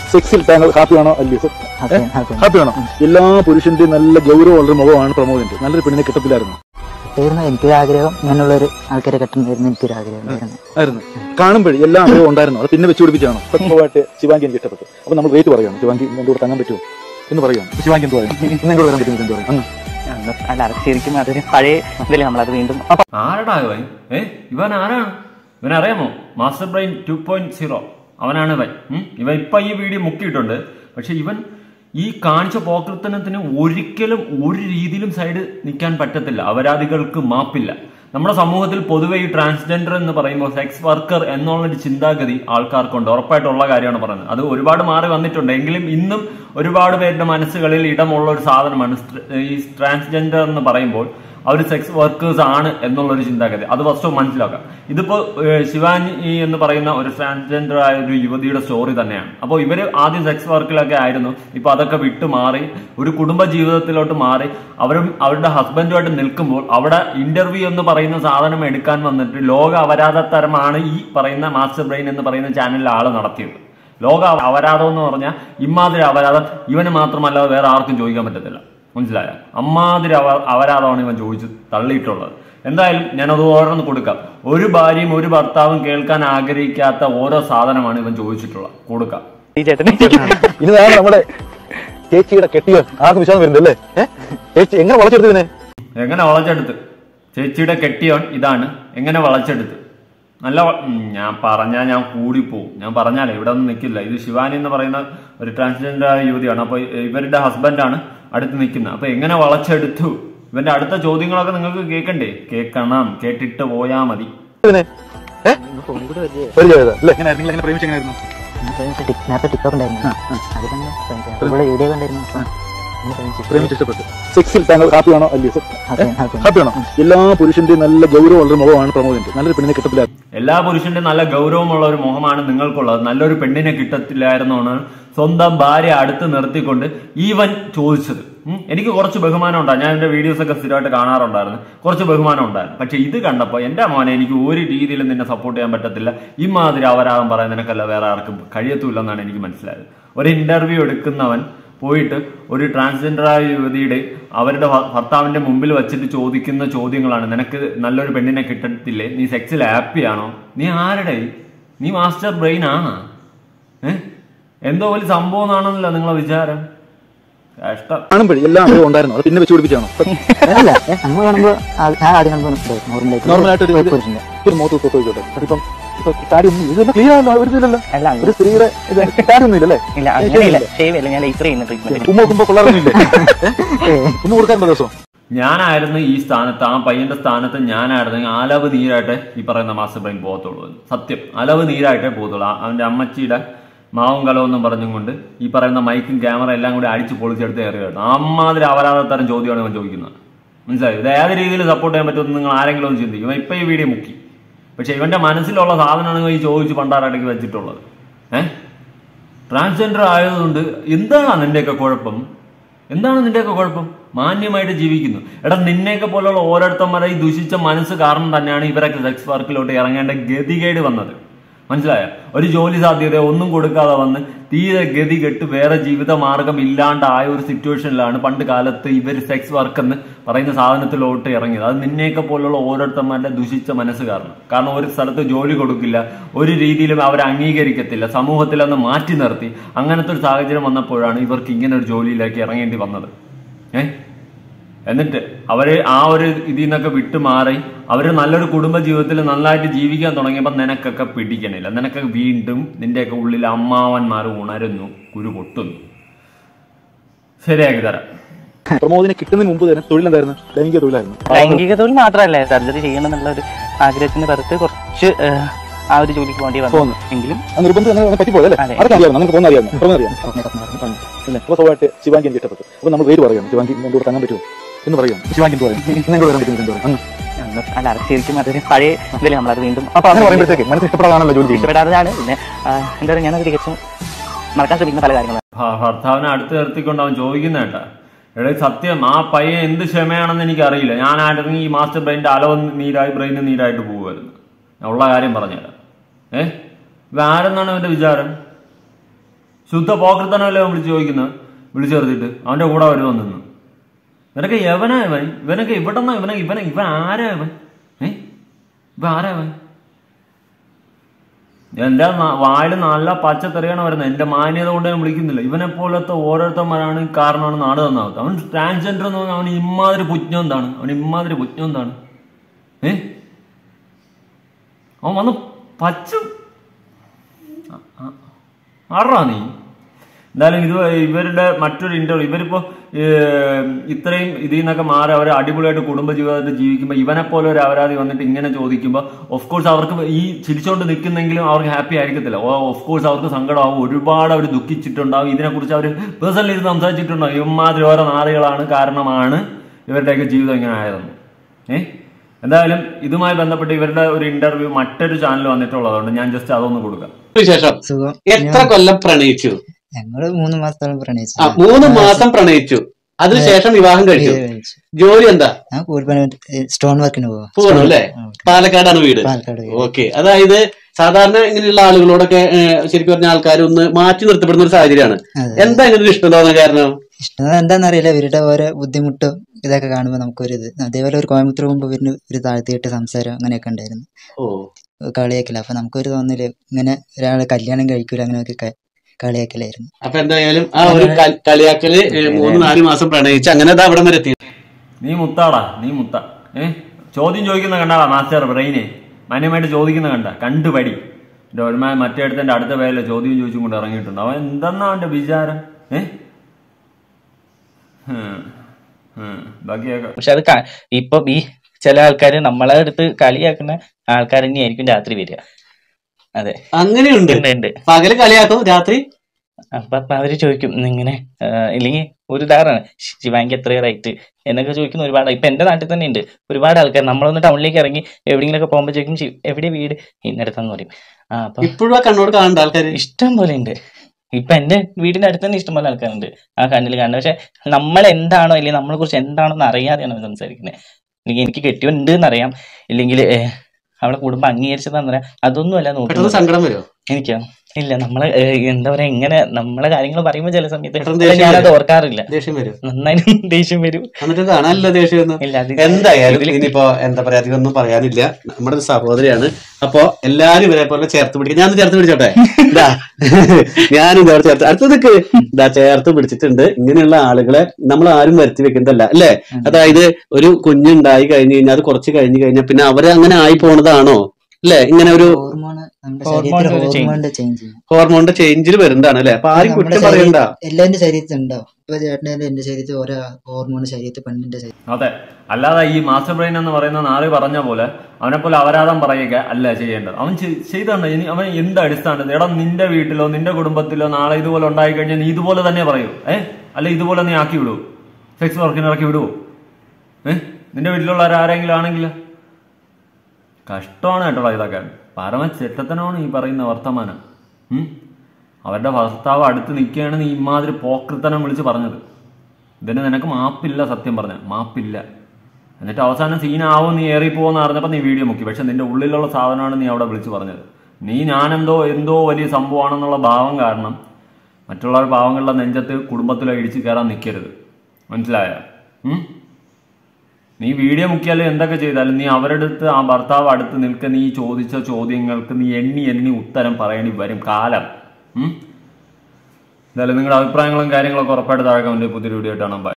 സെക്സിൽ താങ്കൾ ഹാപ്പിയാണോ അല്ലയോ? ഹാപ്പിയാണോ? എല്ലാ പുരുഷന്റെയും നല്ല ഗൗരവമുള്ള മുഖമാണ് പ്രമോദിന്റെ. നല്ലൊരു പെണ്ണിനെ കിട്ടത്തില്ലായിരുന്നു. എനിക്കൊരു ആഗ്രഹം, അങ്ങനെയുള്ളൊരു ആൾക്കാരെ കിട്ടുന്നതായിരുന്നു എനിക്കൊരു ആഗ്രഹം. കാണുമ്പോഴേ എല്ലാ ആഗ്രഹവും ഉണ്ടായിരുന്നു. അത് പിന്നെ വെച്ച് പിടിപ്പിച്ചാണോ? സത്യമായിട്ട് ശിവാങ്കി എനിക്ക് ഇഷ്ടപ്പെട്ടു. അപ്പൊ നമ്മൾ വെയിറ്റ് പറയുകയാണ്, ശിവാങ്കി എന്റെ കൂടെ തങ്ങാൻ പറ്റുമോ എന്ന് പറയുകയാണ്. ശിവാങ്കി എന്ത് പറയും? എന്നോട് വരാൻ പറ്റും എന്ത് പറയും? അല്ല, ശരിക്കും അതൊരു പഴയ ഇതില്ലേ നമ്മളത് വീണ്ടും. ആരടാ ഇവൻ? ഇവൻ ആരാണ്? ഇവനറിയാമോ? മാസ്റ്റർ ബ്രെയിൻ 2.0 അവനാണ് ഇവൻ. ഇവൻ ഇപ്പൊ ഈ വീഡിയോ മുക്കിയിട്ടുണ്ട്. പക്ഷെ ഇവൻ ഈ കാണിച്ച പോക്കൃത്തനത്തിന് ഒരിക്കലും ഒരു രീതിയിലും സൈഡ് നിൽക്കാൻ പറ്റത്തില്ല. അപരാധികൾക്ക് മാപ്പില്ല. നമ്മുടെ സമൂഹത്തിൽ പൊതുവെ ഈ ട്രാൻസ്ജെൻഡർ എന്ന് പറയുമ്പോൾ സെക്സ് വർക്കർ എന്നുള്ളൊരു ചിന്താഗതി ആൾക്കാർക്കുണ്ട്. ഉറപ്പായിട്ടുള്ള കാര്യമാണ് പറയുന്നത്. അത് ഒരുപാട് മാറി വന്നിട്ടുണ്ട്. എങ്കിലും ഇന്നും ഒരുപാട് പേരുടെ മനസ്സുകളിൽ ഇടമുള്ള ഒരു സാധനമാണ് ഈ ട്രാൻസ്ജെൻഡർ എന്ന് പറയുമ്പോൾ അവർ സെക്സ് വർക്കേഴ്സ് ആണ് എന്നുള്ളൊരു ചിന്താഗതി. അത് ഫസ്റ്റ് മനസ്സിലാക്കാം. ഇതിപ്പോ ശിവാനി എന്ന് പറയുന്ന ഒരു ട്രാൻസ്ജെൻഡർ ആയ ഒരു യുവതിയുടെ സ്റ്റോറി തന്നെയാണ്. അപ്പോൾ ഇവര് ആദ്യം സെക്സ് വർക്കിലൊക്കെ ആയിരുന്നു. ഇപ്പൊ അതൊക്കെ വിട്ടു മാറി ഒരു കുടുംബ ജീവിതത്തിലോട്ട് മാറി അവരും അവരുടെ ഹസ്ബൻഡുമായിട്ട് നിൽക്കുമ്പോൾ അവിടെ ഇന്റർവ്യൂ എന്ന് പറയുന്ന സാധനം എടുക്കാൻ വന്നിട്ട് ലോക അപരാധത്തരമാണ് ഈ പറയുന്ന മാസ്റ്റർ ബ്രെയിൻ എന്ന് പറയുന്ന ചാനലിൽ ആള് നടത്തിയത്. ലോക അപരാധം എന്ന് പറഞ്ഞാൽ ഇമാതിരി അപരാധം ഇവന് മാത്രമല്ലാതെ വേറെ ആർക്കും ചോദിക്കാൻ പറ്റത്തില്ല. മനസ്സിലായ? അമ്മാതിരി അപരാധമാണ് ഇവൻ ചോദിച്ച് തള്ളിയിട്ടുള്ളത്. എന്തായാലും ഞാനത് ഓരോന്ന് കൊടുക്കാം. ഒരു ഭാര്യയും ഒരു ഭർത്താവും കേൾക്കാൻ ആഗ്രഹിക്കാത്ത ഓരോ സാധനമാണ് ഇവൻ ചോദിച്ചിട്ടുള്ളത്. കൊടുക്കാം. ഇതാണ് നമ്മുടെ ചേച്ചിയുടെ കെട്ടിയോ ആർക്കും വിശ്വാസം വരുന്നല്ലേ? ചേച്ചി എങ്ങനെ വളച്ചെടുത്ത് ഇതിനെ? എങ്ങനെ വളച്ചെടുത്ത്? ചേച്ചിയുടെ കെട്ടിയോൻ ഇതാണ്. എങ്ങനെ വളച്ചെടുത്ത്? നല്ല ഞാൻ പറഞ്ഞാൽ ഞാൻ കൂടിപ്പോവും. ഞാൻ പറഞ്ഞാലേ ഇവിടെ ഒന്നും നിൽക്കില്ല. ഇത് ശിവാനി എന്ന് പറയുന്ന ഒരു ട്രാൻസ്ജെൻഡർ ആയ യുവതിയാണ്. അപ്പൊ ഇവരുടെ ഹസ്ബൻഡാണ് അടുത്ത് നിൽക്കുന്നത്. അപ്പൊ എങ്ങനെ വളച്ചെടുത്തു? ഇവന്റെ അടുത്ത ചോദ്യങ്ങളൊക്കെ നിങ്ങൾക്ക് കേൾക്കണ്ടേ? കേൾക്കണം. കേട്ടിട്ട് പോയാ മതി. സെക്സിൽ താങ്കൾ ഹാപ്പിയാണോ അല്ലയോ? ഹാപ്പിയാണോ? എല്ലാ പുരുഷന്റെയും നല്ല ഗൗരവമുള്ള മുഖമാണ് പ്രമോദിന്റെ. നല്ലൊരു പെണ്ണിനെ കിട്ടത്തില്ല. എല്ലാ പുരുഷന്റെയും നല്ല ഗൗരവമുള്ള ഒരു മുഖമാണ് നിങ്ങൾക്കുള്ളത്. നല്ലൊരു പെണ്ണിനെ കിട്ടത്തില്ലായിരുന്നാണ് സ്വന്തം ഭാര്യ അടുത്ത് നിർത്തിക്കൊണ്ട് ഈവൻ ചോദിച്ചത്. എനിക്ക് കുറച്ച് ബഹുമാനം ഉണ്ടായിരുന്നു. ഞാൻ എന്റെ വീഡിയോസ് ഒക്കെ സ്ഥിരമായിട്ട് കാണാറുണ്ടായിരുന്നു. കുറച്ച് ബഹുമാനം ഉണ്ടായിരുന്നു. പക്ഷെ ഇത് കണ്ടപ്പോൾ എന്റെ മോനെ എനിക്ക് ഒരു രീതിയിലും നിന്നെ സപ്പോർട്ട് ചെയ്യാൻ പറ്റത്തില്ല. ഇമാതിരി അപരാധം പറയാൻ നിനക്കല്ല വേറെ ആർക്കും കഴിയത്തുമില്ലെന്നാണ് എനിക്ക് മനസ്സിലായത്. ഒരു ഇന്റർവ്യൂ എടുക്കുന്നവൻ പോയിട്ട് ഒരു ട്രാൻസ്ജെൻഡറായ യുവതിയുടെ അവരുടെ ഭർത്താവിന്റെ മുമ്പിൽ വെച്ചിട്ട് ചോദിക്കുന്ന ചോദ്യങ്ങളാണ്. നിനക്ക് നല്ലൊരു പെണ്ണിനെ കിട്ടത്തില്ലേ? നീ സെക്സിൽ ഹാപ്പിയാണോ? നീ ആരുടെ? നീ മാസ്റ്റർ ബ്രെയിൻ ആണോ? എന്തോ വലിയ സംഭവം എന്നാണെന്നല്ല നിങ്ങളെ വിചാരം. കാണുമ്പോഴേ എല്ലാ ആഗ്രഹവും ഉണ്ടായിരുന്നു. അത് പിന്നെ വെച്ച് പിടിപ്പിച്ചാണോ? നോർമലായിട്ട് ഒരു മുഖത്ത് തൊട്ടോട്ടെ. അതിപ്പം താടി ഒന്നും ഇതൊന്നും ക്ലിയർ ആണല്ലോ. ഒരു സ്ത്രീയുടെ താടി ഒന്നും ഇല്ലല്ലേ? ഉമ്മ നോക്കുമ്പോ കൊള്ളാറൊന്നുമില്ലേ? ഉമ്മ കൊടുക്കാറുണ്ടോ ദിവസം? ഞാനായിരുന്നു ഈ സ്ഥാനത്ത്, ആ പയ്യന്റെ സ്ഥാനത്ത് ഞാനായിരുന്നെങ്കിൽ അലവ് നീരായിട്ട് ഈ പറയുന്ന മാസ്റ്റർ ബ്രെയിൻ പോകത്തുള്ളൂ. സത്യം, അലവ് നീരായിട്ടേ പോകത്തുള്ളൂ. അവന്റെ അമ്മച്ചിയുടെ മാവും കലവെന്നും പറഞ്ഞും കൊണ്ട് ഈ പറയുന്ന മൈക്കും ക്യാമറ എല്ലാം കൂടി അടിച്ച് പൊളിച്ചെടുത്ത് കയറിയായിരുന്നു. അമ്മാതിരി അപരാധത്തരം ചോദ്യമാണ് ഇവൻ ചോദിക്കുന്നത്. മനസ്സിലായി? ഇത് ഏത് രീതിയിൽ സപ്പോർട്ട് ചെയ്യാൻ പറ്റുമെന്ന് നിങ്ങൾ ആരെങ്കിലും ഒന്ന് ചിന്തിക്കും. ഇപ്പൊ ഈ വീഡിയോ മുക്കി. പക്ഷെ ഇവന്റെ മനസ്സിലുള്ള സാധനമാണ് ഈ ചോദിച്ച് പണ്ടാറടക്കി വെച്ചിട്ടുള്ളത്. ട്രാൻസ്ജെൻഡർ ആയതുകൊണ്ട് എന്താണ് നിന്റെയൊക്കെ കുഴപ്പം? എന്താണ് നിന്റെയൊക്കെ കുഴപ്പം? മാന്യമായിട്ട് ജീവിക്കുന്നു. എടാ, നിന്നെയൊക്കെ പോലുള്ള ഓരോരുത്തന്മാരെ ഈ ദുഷിച്ച മനസ്സ് കാരണം തന്നെയാണ് ഇവരൊക്കെ സെക്സ് വർക്കിലോട്ട് ഇറങ്ങേണ്ട ഗതികേട് വന്നത്. മനസ്സിലായ? ഒരു ജോലി സാധ്യത ഒന്നും കൊടുക്കാതെ വന്ന് തീരെ ഗതി കെട്ട് വേറെ ജീവിത മാർഗം ഇല്ലാണ്ടായ ഒരു സിറ്റുവേഷനിലാണ് പണ്ട് കാലത്ത് ഇവർ സെക്സ് വർക്ക് എന്ന് പറയുന്ന സാധനത്തിലോട്ട് ഇറങ്ങിയത്. അത് നിന്നെയൊക്കെ പോലുള്ള ഓരോരുത്തന്മാരുടെ ദുഷിച്ച മനസ്സ് കാരണം ഒരു സ്ഥലത്ത് ജോലി കൊടുക്കില്ല, ഒരു രീതിയിലും അവരെ അംഗീകരിക്കത്തില്ല, സമൂഹത്തിലൊന്ന് മാറ്റി നിർത്തി. അങ്ങനത്തെ ഒരു സാഹചര്യം വന്നപ്പോഴാണ് ഇവർക്ക് ഇങ്ങനെ ഒരു ജോലിയിലേക്ക് ഇറങ്ങേണ്ടി വന്നത്. എന്നിട്ട് അവര് ആ ഒരു ഇതിൽ നിന്നൊക്കെ വിട്ടുമാറി അവര് നല്ലൊരു കുടുംബ ജീവിതത്തിൽ നന്നായിട്ട് ജീവിക്കാൻ തുടങ്ങിയപ്പോൾ നിനക്കൊക്കെ പിടിക്കണില്ല. നിനക്കൊക്കെ വീണ്ടും നിന്റെയൊക്കെ ഉള്ളിൽ അമ്മാവന്മാർ ഉണരുന്നു, കുരു പൊട്ടുന്നു. ശരിയാക്കി തരാം. പ്രമോദിനെ കിട്ടുന്നതിന് മുമ്പ് തന്നെ തൊഴിലെന്തായിരുന്നു? ലൈംഗിക തൊഴിലായിരുന്നു. ലൈംഗിക തൊഴിൽ മാത്രമല്ല, സർജറി ചെയ്യണം എന്നുള്ള ഒരു ആഗ്രഹത്തിന് പുറത്ത് കുറച്ച് ആ ഒരു ജോലിക്ക് വേണ്ടി വന്നു. എങ്കിലും പറ്റിപ്പോയല്ലേ? അതൊക്കെ അറിയാവുന്ന നിങ്ങൾക്ക് സ്വാഭാവികമായിട്ട് ശിവാങ്കി എനിക്ക് ഇഷ്ടപ്പെട്ടു. അപ്പൊ നമ്മൾ പേര് പറയുകയാണ്, ശിവാങ്കി എന്റെ കൂടെ തങ്ങാൻ പറ്റുമോ എന്ന് പറയാം. ശിവാങ്കി എന്ത് പറയും? നിങ്ങൾ വരാൻ പറ്റും? അല്ല, ശരിക്കും അതൊരു പഴയ ഇതിൽ നമ്മളത് വീണ്ടും പറയുമ്പോഴത്തേക്ക് മനസ്സിൽ ഇഷ്ടപ്പെടാനാണല്ലോ ജോലി ഇഷ്ടപ്പെടാതാണ്. പിന്നെ എന്താ പറയുക, ഞാനത് തികച്ചും മറക്കാൻ ശ്രമിക്കുന്ന പല കാര്യങ്ങളും. ഭർത്താവിനെ അടുത്ത് നിർത്തിക്കൊണ്ട് അവൻ ചോദിക്കുന്ന കേട്ടാ, എടേ സത്യം ആ പയ്യൻ എന്ത് ക്ഷമയാണെന്ന് എനിക്കറിയില്ല. ഞാനായിരുന്നെങ്കിൽ ഈ മാസ്റ്റർ ബ്രെയിൻ്റെ അലവ് നീരായി ബ്രെയിന് നീരായിട്ട് പോകുമായിരുന്നു. ഞാൻ ഉള്ള കാര്യം പറഞ്ഞുതരാം. ഇതാരെന്നാണ് അവന്റെ വിചാരം? ശുദ്ധ പോക്കർത്തനല്ലേ അവൻ വിളിച്ചു ചോദിക്കുന്നത്, വിളിച്ചു ചേർത്തിട്ട് അവന്റെ കൂടെ വരുമെന്ന് നിന്ന്. ഇവനൊക്കെ എവനാ ഇവൻ? ഇവനൊക്കെ ഇവിടെന്നാ ഇവൻ ആരാ ഇവൻ? ഇവൻ ആരാ ഇവൻ? എന്റെ വായിൽ നല്ല പച്ചത്തെറിയാണ് വരുന്നത്. എന്റെ മാന്യത കൊണ്ട് ഞാൻ വിളിക്കുന്നില്ല. ഇവനെ പോലത്തെ ഓരോരുത്തന്മാരാണ് കാരണമാണ് നാട് നന്നാവത്ത്. അവൻ ട്രാൻസ്ജെൻഡർ എന്ന് പറഞ്ഞാൽ അവന് ഇമ്മാതിരി പുജ്ഞം എന്താണ്? അവൻ വന്ന് പച്ച ആറാ നീ. എന്തായാലും ഇവരുടെ മറ്റൊരു ഇന്റർവ്യൂ, ഇവരിപ്പോ ഇത്രയും ഇതിൽ നിന്നൊക്കെ മാറി അവർ അടിപൊളിയായിട്ട് കുടുംബജീവിതമായിട്ട് ജീവിക്കുമ്പോൾ ഇവനെ പോലെ ഒരു അപരാധി വന്നിട്ട് ഇങ്ങനെ ചോദിക്കുമ്പോൾ ഓഫ് കോഴ്സ് അവർക്ക് ഈ ചിരിച്ചുകൊണ്ട് നിൽക്കുന്നെങ്കിലും അവർക്ക് ഹാപ്പി ആയിരിക്കത്തില്ല. ഓഫ് കോഴ്സ് അവർക്ക് സങ്കടമാവും, ഒരുപാട് അവർ ദുഃഖിച്ചിട്ടുണ്ടാവും, ഇതിനെക്കുറിച്ച് അവർ പേഴ്സണലി ഇരുന്ന് സംസാരിച്ചിട്ടുണ്ടാവും. ഇവന്മാതിരി ഓരോ നാളുകളാണ് കാരണമാണ് ഇവരുടെയൊക്കെ ജീവിതം ഇങ്ങനെ ആയതെന്ന്. എന്തായാലും ഇതുമായി ബന്ധപ്പെട്ട് ഇവരുടെ ഒരു ഇന്റർവ്യൂ മറ്റൊരു ചാനൽ വന്നിട്ടുള്ളതുകൊണ്ട് ഞാൻ ജസ്റ്റ് അതൊന്ന് കൊടുക്കാം. എത്ര കൊല്ലം പ്രണയിച്ചു? ഞങ്ങള് 3 മാസത്തോളം പ്രണയിച്ചു. 3 മാസം പ്രണയിച്ചു, അതിനുശേഷം വിവാഹം കഴിച്ചു. ജോലി എന്താ? സ്റ്റോൺ വർക്കിന് പോകണം അല്ലേ? പാലക്കാടാണ് വീട്. ഓക്കെ. അതായത് സാധാരണ ഇങ്ങനെയുള്ള ആളുകളോടൊക്കെ ശരിക്കും പറഞ്ഞ ആൾക്കാർ ഒന്ന് മാറ്റി നിർത്തപ്പെടുന്ന ഒരു സാഹചര്യമാണ്. എന്താ ഇങ്ങനെ ഒരു ഇഷ്ടം തോന്നാൻ കാരണം? ഇഷ്ടം എന്താണെന്നറിയില്ല, ഇവരുടെ ഓരോ ബുദ്ധിമുട്ടും ഇതൊക്കെ കാണുമ്പോൾ നമുക്കൊരിത്. അതേപോലെ ഒരു കോയമ്പത്തൂർ പോകുമ്പോൾ ഇവരിന് ഒരു താഴ്ത്തിയിട്ട് സംസാരം അങ്ങനെയൊക്കെ ഉണ്ടായിരുന്നു, കളിയാക്കില്ല. അപ്പൊ നമുക്കൊരു തോന്നല് ഇങ്ങനെ ഒരാളെ കല്യാണം കഴിക്കൂല അങ്ങനെയൊക്കെ കളിയാക്കലായിരുന്നു. അപ്പൊ എന്തായാലും ആ ഒരു കളിയാക്കല് 3-4 മാസം പ്രണയിച്ച് അങ്ങനെ അവിടെ വരെ എത്തി. നീ മുത്താടാ, നീ മുത്ത. ചോദ്യം ചോദിക്കുന്ന കണ്ടാടാ മാസ്റ്റർ ബ്രെയിനെ മാന്യമായിട്ട് ചോദിക്കുന്ന കണ്ടുപടി. മറ്റേ അടുത്തന്റെ അടുത്ത പേരിലെ ചോദ്യം ചോദിച്ചും കൊണ്ട് ഇറങ്ങിയിട്ടുണ്ട്. അവൻ എന്തെന്നാ അവന്റെ വിചാരം? ബാക്കിയൊക്കെ പക്ഷെ അത് ഇപ്പൊ ഈ ചില ആൾക്കാര് നമ്മളെ അടുത്ത് കളിയാക്കുന്ന ആൾക്കാർ തന്നെയായിരിക്കും രാത്രി വരിക. അതെ, അങ്ങനെയുണ്ട്. പകല് കളിയാക്കും, രാത്രി അപ്പൊ അവര് ചോദിക്കും ഇങ്ങനെ, ഇല്ലെങ്കിൽ ഒരു ഉദാഹരണം ശിവാങ്കി എത്രയോ റേറ്റ് എന്നൊക്കെ ചോദിക്കുന്ന ഒരുപാട്. ഇപ്പൊ എന്റെ നാട്ടിൽ തന്നെ ഉണ്ട് ഒരുപാട് ആൾക്കാർ. നമ്മളൊന്ന് ടൗണിലേക്ക് ഇറങ്ങി എവിടെയെങ്കിലൊക്കെ പോകുമ്പോൾ ചോദിക്കും എവിടെ വീട്, ഇന്നടത്തെന്ന് പറയും. അപ്പൊ ഇപ്പോഴും കണ്ണോട് കാണേണ്ട ആൾക്കാർ ഇഷ്ടം പോലെ ഉണ്ട്. ഇപ്പൊ എന്റെ വീടിന്റെ അടുത്ത് തന്നെ ഇഷ്ടംപോലെ ആൾക്കാരുണ്ട് ആ കണ്ണിൽ കാണുന്നത്. പക്ഷെ നമ്മൾ എന്താണോ അല്ലെങ്കിൽ നമ്മളെ കുറിച്ച് എന്താണോ എന്ന് അറിയാതെയാണ് സംസാരിക്കുന്നത്. അല്ലെങ്കിൽ എനിക്ക് കെട്ടിയുണ്ട് എന്നറിയാം, ഇല്ലെങ്കിൽ അവളെ കുടുംബം അംഗീകരിച്ചതാന്ന് പറയാം, അതൊന്നും അല്ല നോക്കുന്നത്. സങ്കടം വരുമോ? എനിക്കോ ഇല്ല. നമ്മള് എന്താ പറയാ, ഇങ്ങനെ നമ്മളെ കാര്യങ്ങൾ പറയുമ്പോ ചില സമയത്ത് ഞാനത് ഓർക്കാറില്ല. നന്നായി ദേഷ്യം വരും. എന്തായാലും ഇനിയിപ്പോ എന്താ പറയാ, അധികമൊന്നും പറയാനില്ല. നമ്മുടെ ഒരു സഹോദരിയാണ്, അപ്പൊ എല്ലാരും ഇവരെ പോലെ ചേർത്ത് പിടിക്കും. ഞാൻ ചേർത്ത് പിടിച്ചോട്ടെ, ഞാനും അടുത്തതൊക്കെ ചേർത്ത് പിടിച്ചിട്ടുണ്ട്. ഇങ്ങനെയുള്ള ആളുകളെ നമ്മൾ ആരും വരുത്തി വെക്കുന്നതല്ല അല്ലെ? അതായത് ഒരു കുഞ്ഞുണ്ടായി കഴിഞ്ഞു കഴിഞ്ഞാൽ അത് കുറച്ച് കഴിഞ്ഞു കഴിഞ്ഞാൽ പിന്നെ അവര് അങ്ങനെ ആയി പോണതാണോ അല്ലെ? ഇങ്ങനെ ഒരു ഹോർമോണിന്റെ ചേഞ്ചിൽ വരുന്നതാണ് അല്ലെ? അപ്പൊ ആരും കുറ്റം പറയണ്ട. എല്ലാവരുടെ ശരീരത്തിൽ ഉണ്ടാവും. ഇപ്പൊ ചേട്ടൻ്റെ എന്റെ ശരീരത്തിൽ ഓരോ ഹോർമോൺ ശരീരത്തിൽ പെണ്ണിന്റെ ശരീരം. അതെ, അല്ലാതെ ഈ മാസ്റ്റർ ബ്രെയിൻ എന്ന് പറയുന്ന നാളെ പറഞ്ഞ പോലെ അവനെ പോലെ അപരാധം പറയുക അല്ല ചെയ്യേണ്ടത്. അവൻ ചെയ്താണ്. ഇനി അവൻ എന്ത് അടിസ്ഥാനത്തിൽ എടാ നിന്റെ വീട്ടിലോ നിന്റെ കുടുംബത്തിലോ നാളെ ഇതുപോലെ ഉണ്ടായി കഴിഞ്ഞാൽ നീ ഇതുപോലെ തന്നെ പറയൂ. അല്ല ഇതുപോലെ നീ ആക്കി വിടൂ, സെക്സ് വർക്കിന് ഇറക്കി വിടുവോ? നിന്റെ വീട്ടിലുള്ള ആരെങ്കിലും ആണെങ്കിൽ കഷ്ടമാണ് കേട്ടോ. ഇതൊക്കെ പരമ ചെറ്റത്തനമാണ് ഈ പറയുന്ന വർത്തമാനം. അവരുടെ ഭർത്താവ് അടുത്ത് നിൽക്കുകയാണ്, നീ ഇമാതിരി പോക്കൃത്തനം വിളിച്ച് പറഞ്ഞത്. ഇതിന് നിനക്ക് മാപ്പില്ല, സത്യം പറഞ്ഞ മാപ്പില്ല. എന്നിട്ട് അവസാനം സീനാവും, നീ ഏറിപ്പോന്ന് അറിഞ്ഞപ്പോൾ നീ വീഡിയോ മുക്കി. പക്ഷെ നിന്റെ ഉള്ളിലുള്ള സാധനമാണ് നീ അവിടെ വിളിച്ച് പറഞ്ഞത്. നീ എന്തോ വലിയ സംഭവമാണെന്നുള്ള ഭാവം കാരണം മറ്റുള്ളവർ പാവങ്ങളുടെ നെഞ്ചത്ത് കുടുംബത്തിലോ ഇടിച്ച് കയറാൻ നിൽക്കരുത്, മനസ്സിലായ? നീ വീഡിയോ മുക്കിയാലും എന്തൊക്കെ ചെയ്താലും നീ അവരുടെ അടുത്ത് ആ ഭർത്താവ് അടുത്ത് നിൽക്കുക. നീ ചോദിച്ച ചോദ്യങ്ങൾക്ക് നീ എണ്ണി ഉത്തരം പറയേണ്ടി വരും കാലം. എന്തായാലും നിങ്ങളുടെ അഭിപ്രായങ്ങളും കാര്യങ്ങളൊക്കെ ഉറപ്പായിട്ട് താഴെ കമന്റ് പുതിയ വീഡിയോ ആയിട്ടാണ്.